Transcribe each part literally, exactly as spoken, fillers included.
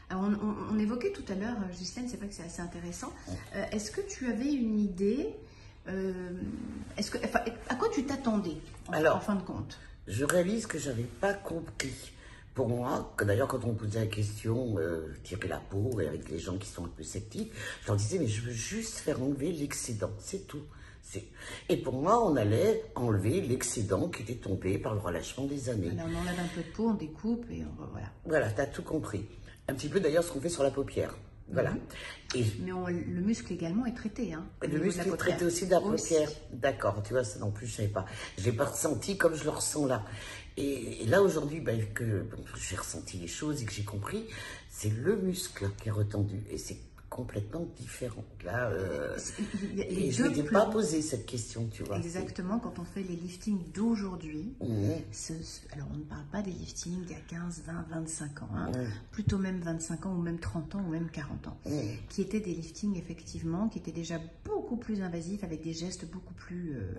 Alors, on, on, on évoquait tout à l'heure, Ghislaine, c'est vrai que c'est assez intéressant. Euh, Est-ce que tu avais une idée euh, est-ce que, enfin, à quoi tu t'attendais en, en fin de compte? Je réalise que j'avais pas compris. Pour moi, que d'ailleurs, quand on me posait la question, euh, tirer la peau, et avec les gens qui sont un peu sceptiques, je leur disais, mais je veux juste faire enlever l'excédent, c'est tout. Et pour moi, on allait enlever l'excédent qui était tombé par le relâchement des années. Alors, on enlève un peu de peau, on découpe et on voilà. Voilà, tu as tout compris. Un petit peu d'ailleurs ce qu'on fait sur la paupière. Voilà. Mmh. Et mais on, le muscle également est traité. Hein, le muscle est traité aussi de la paupière. D'accord, tu vois, ça non plus, je ne savais pas. Je l'ai pas ressenti comme je le ressens là. Et, et là, aujourd'hui, ben, que bon, j'ai ressenti les choses et que j'ai compris, c'est le muscle qui est retendu. Et c'est complètement différent. Là, euh, et je ne m'étais pas posé cette question, tu vois. Exactement, quand on fait les liftings d'aujourd'hui, mmh. alors on ne parle pas des liftings d'il y a quinze, vingt, vingt-cinq ans, hein, mmh. plutôt même vingt-cinq ans ou même trente ans ou même quarante ans, mmh. qui étaient des liftings effectivement, qui étaient déjà beaucoup plus invasifs avec des gestes beaucoup plus euh,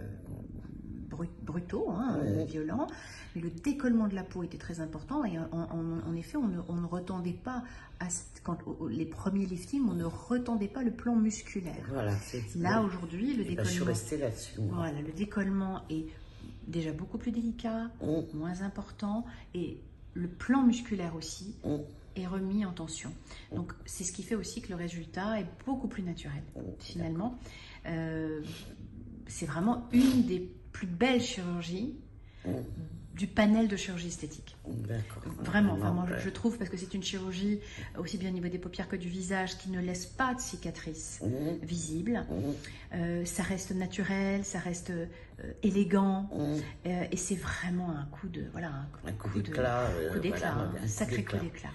brutaux, hein, mmh. euh, violents, mais le décollement de la peau était très important et en, en, en effet on ne, on ne retendait pas, à, quand les premiers liftings, on ne retendait pas le plan musculaire. Voilà, là aujourd'hui, le décollement, ben, je suis restée là-dessus. Voilà, le décollement est déjà beaucoup plus délicat, mmh. moins important, et le plan musculaire aussi mmh. est remis en tension. Donc c'est ce qui fait aussi que le résultat est beaucoup plus naturel. Mmh. Finalement, euh, c'est vraiment une des plus belles chirurgies mmh. du panel de chirurgie esthétique. Vraiment, enfin, moi je trouve, parce que c'est une chirurgie aussi bien au niveau des paupières que du visage qui ne laisse pas de cicatrices mmh. visibles. Mmh. Euh, ça reste naturel, ça reste euh, élégant, mmh. euh, et c'est vraiment un coup de voilà un, un coup, coup d'éclat, euh, coup d'éclat, voilà, un, un sacré coup d'éclat.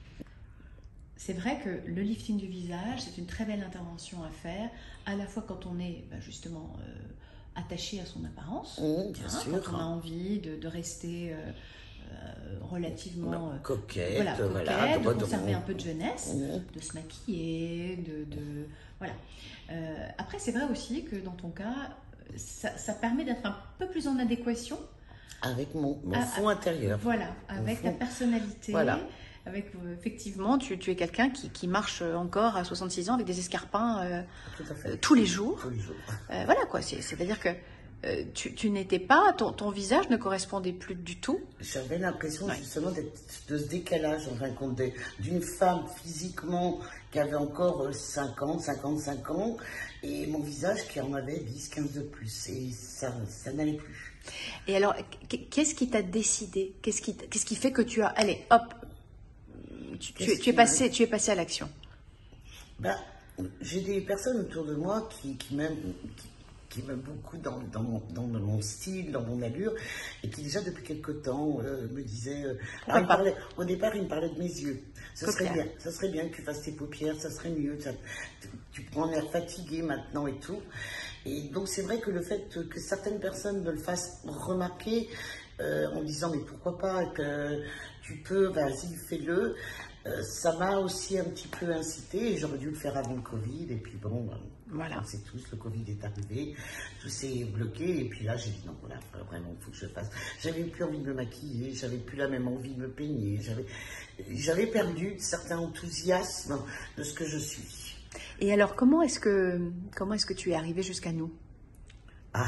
C'est vrai que le lifting du visage, c'est une très belle intervention à faire, à la fois quand on est bah, justement euh, attaché à son apparence, mmh, bien hein, sûr. quand on a envie de, de rester euh, euh, relativement euh, coquette, voilà, coquette voilà, de conserver un peu de jeunesse, mmh. de se maquiller, de, de voilà. Euh, après, c'est vrai aussi que dans ton cas, ça, ça permet d'être un peu plus en adéquation avec mon, mon à, fond intérieur. Voilà, avec ta personnalité. Voilà. Avec, euh, effectivement, tu, tu es quelqu'un qui, qui marche encore à soixante-six ans avec des escarpins euh, euh, tous les jours. Tous les jours. Euh, voilà quoi, c'est-à-dire que euh, tu, tu n'étais pas, ton, ton visage ne correspondait plus du tout. J'avais l'impression ouais. justement de ce décalage en fin de compte d'une femme physiquement qui avait encore cinquante, cinquante-cinq ans et mon visage qui en avait dix, quinze de plus et ça, ça n'allait plus. Et alors, qu'est-ce qui t'a décidé? Qu'est-ce qui, qu'est-ce qui fait que tu as, allez, hop, Tu, tu, tu, es passé, tu es passé à l'action. Ben, j'ai des personnes autour de moi qui, qui m'aiment qui, qui m'aiment beaucoup dans, dans, mon, dans mon style, dans mon allure, et qui déjà depuis quelque temps euh, me disaient... Euh, alors, il parlait, au départ, il me parlait de mes yeux. Ça serait bien, ça serait bien que tu fasses tes paupières, ça serait mieux. Ça, tu, tu prends l'air fatigué maintenant et tout. Et donc, c'est vrai que le fait que certaines personnes me le fassent remarquer, euh, en disant, mais pourquoi pas, que tu peux, vas-y, fais-le. Euh, ça m'a aussi un petit peu incité, et j'aurais dû le faire avant le Covid, et puis bon, voilà. On sait tous, le Covid est arrivé, tout s'est bloqué, et puis là, j'ai dit non, voilà, vraiment, il faut que je fasse. J'avais plus envie de me maquiller, j'avais plus la même envie de me peigner, j'avais perdu certains enthousiasmes de ce que je suis. Et alors, comment est-ce que, comment est-ce que tu es arrivé jusqu'à nous? Ah,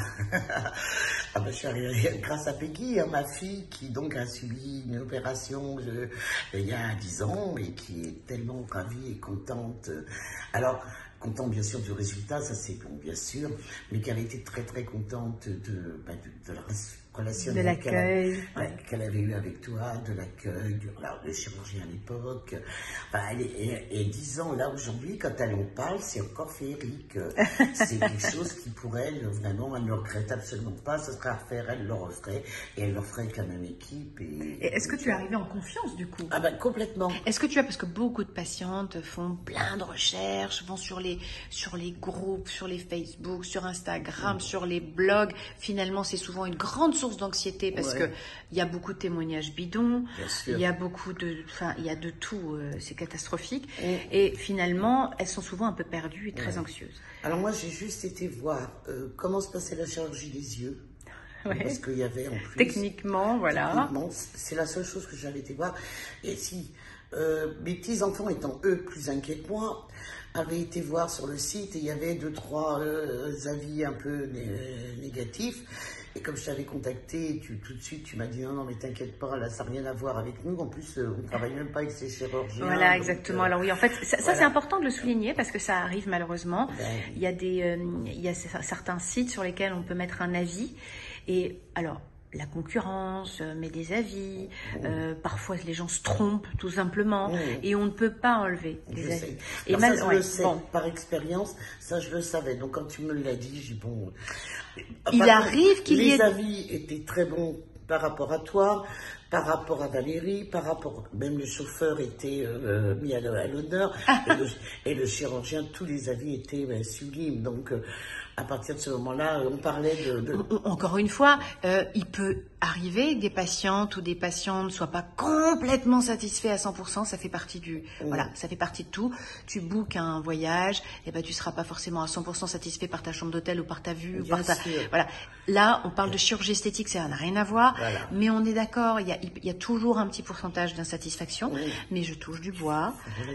ah ben, je suis arrivée grâce à Peggy, hein, ma fille, qui donc a subi une opération je, il y a dix ans et qui est tellement ravie et contente. Alors, contente bien sûr du résultat, ça c'est bon bien sûr, mais qu'elle était très très contente de, bah, de, de la relation de l'accueil qu'elle qu'elle avait eu avec toi, de l'accueil, du le chirurgien à l'époque. Enfin, et dix ans là aujourd'hui, quand elle en parle, c'est encore féerique. C'est quelque chose qui pour elle, vraiment, elle ne regrette absolument pas. Ce serait à refaire, elle le referait et elle le ferait avec la même équipe. Et, et est-ce que tu es arrivée en confiance du coup? Ah ben complètement. Est-ce que tu as, parce que beaucoup de patientes font plein de recherches, vont sur les, sur les groupes, sur les Facebook, sur Instagram, mmh. sur les blogs. Finalement, c'est souvent une grande source d'anxiété parce ouais. que il y a beaucoup de témoignages bidons, il y a beaucoup de, enfin, il y a de tout, euh, c'est catastrophique. Mmh. Et finalement, elles sont souvent un peu perdues et très ouais. anxieuses. Alors moi, j'ai juste été voir euh, comment se passait la chirurgie des yeux. Ouais. Parce qu'il y avait en plus... Techniquement, voilà. Techniquement, c'est la seule chose que j'avais été voir. Et si euh, mes petits-enfants, étant eux plus inquiets que moi, avaient été voir sur le site et il y avait deux, trois euh, avis un peu né négatifs. Et comme je t'avais contacté, tu, tout de suite, tu m'as dit non, non, mais t'inquiète pas, là, ça n'a rien à voir avec nous. En plus, euh, on ne travaille même pas avec ces chirurgiens. Voilà, donc, exactement. Euh, Alors oui, en fait, ça, voilà. ça c'est important de le souligner parce que ça arrive malheureusement. Ben, Il y a des, euh, il y a certains sites sur lesquels on peut mettre un avis. Et alors, la concurrence euh, met des avis. Euh, parfois, les gens se trompent tout simplement, mmh. et on ne peut pas enlever Je les sais. avis. Et Et mal, mal, ça, je ouais, le sais, bon. par expérience, ça, je le savais. Donc, quand tu me l'as dit, j'ai dit, bon... Il Par arrive contre, qu'il y ait... Les avis étaient très bons par rapport à toi, par rapport à Valérie, par rapport... Même le chauffeur était euh, mis à l'honneur, et, le, et le chirurgien, tous les avis étaient ben, sublimes. Donc, euh, à partir de ce moment-là, on parlait de... de... Encore une fois, euh, il peut arriver que des patientes ou des patients ne soient pas complètement satisfaits à cent pour cent, ça fait partie du... Mmh. Voilà, ça fait partie de tout. Tu bookes un voyage, et ben tu seras pas forcément à cent pour cent satisfait par ta chambre d'hôtel ou par ta vue. Ou par ta... Voilà. Là, on parle de chirurgie esthétique, ça n'a rien à voir, voilà. Mais on est d'accord, il y a, il y a toujours un petit pourcentage d'insatisfaction, mmh. Mais je touche du bois.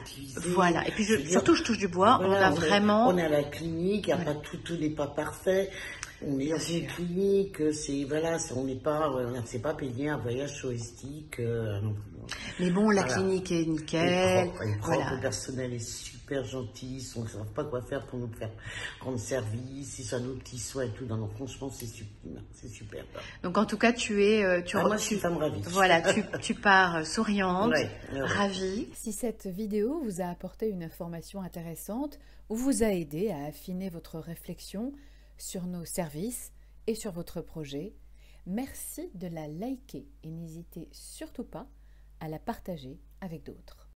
Voilà. Et puis, je, surtout, je touche du bois, voilà, on a on vraiment... Est, on est à la clinique, voilà. Pas tout, tout n'est pas parfait. On est dans une clinique, c'est voilà, on n'est pas, on ne s'est pas payé un voyage touristique. Euh, Mais bon, la voilà. clinique est nickel. Propre, propre, voilà. Le personnel est super gentil, ils ne savent pas quoi faire pour nous faire rendre service, ils sont nos petits soins et tout. Non, non, franchement, c'est super, c'est super. Donc en tout cas, tu es, tu ah, re... moi, je suis femme ravie. Voilà, tu, tu pars souriante, ouais, ouais. ravie. Si cette vidéo vous a apporté une information intéressante ou vous a aidé à affiner votre réflexion sur nos services et sur votre projet, merci de la liker et n'hésitez surtout pas à la partager avec d'autres.